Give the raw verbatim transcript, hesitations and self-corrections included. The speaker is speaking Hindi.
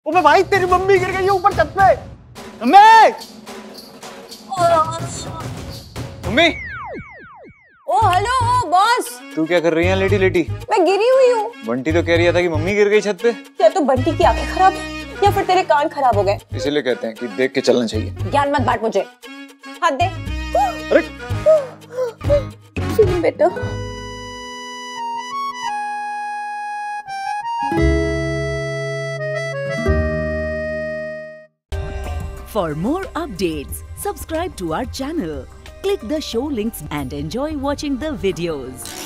ओबे भाई तेरी मम्मी गिर गई है ऊपर छत पे। Mummy mummy. ओ हेलो बॉस। तू क्या कर रही है लेटी लेटी? मैं गिरी हुई हूँ। बंटी तो कह रही था कि मम्मी गिर गई छत पे। क्या तो बंटी की आंखें खराब है या फिर तेरे कान खराब हो गए? इसीलिए कहते हैं कि देख के चलना चाहिए। ज्ञान मत बांट मुझे। हाथ दे। अरे सुन बेटा। For more updates, subscribe to our channel, click the show links and enjoy watching the videos.